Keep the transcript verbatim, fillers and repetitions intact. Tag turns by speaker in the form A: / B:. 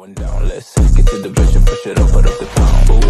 A: Going down, let's get to the vision, push it up, put up the pound.